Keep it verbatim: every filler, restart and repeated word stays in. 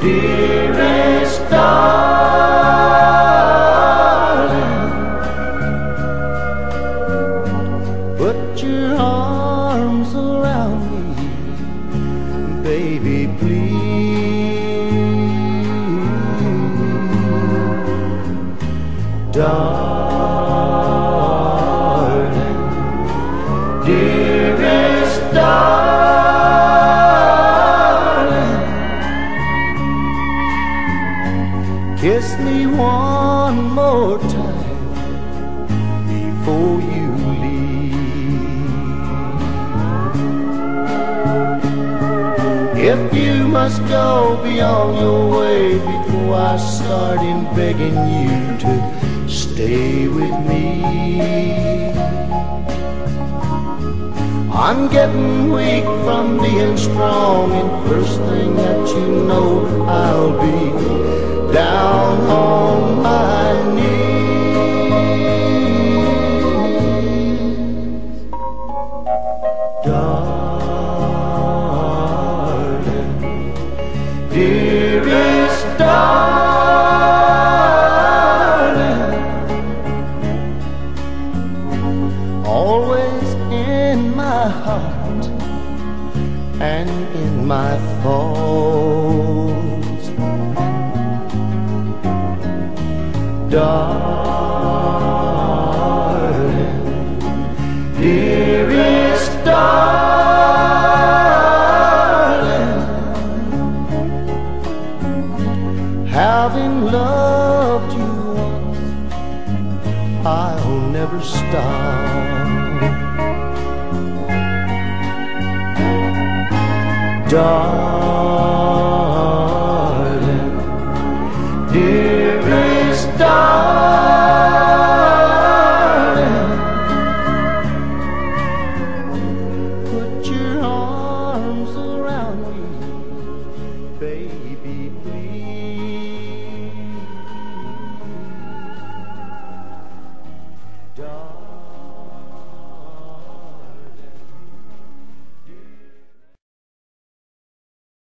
dearest darling, put your arms around me, baby, please. Darling, dearest darling, kiss me one more time before you leave. If you must go beyond your way before I start in begging you to stay with me, I'm getting weak from being strong, and first thing that you know I'll be down on my knees. Darling, dearest darling, always in my heart and in my thoughts. Darling, dearest darling, having loved you once, I'll never stop. Darling,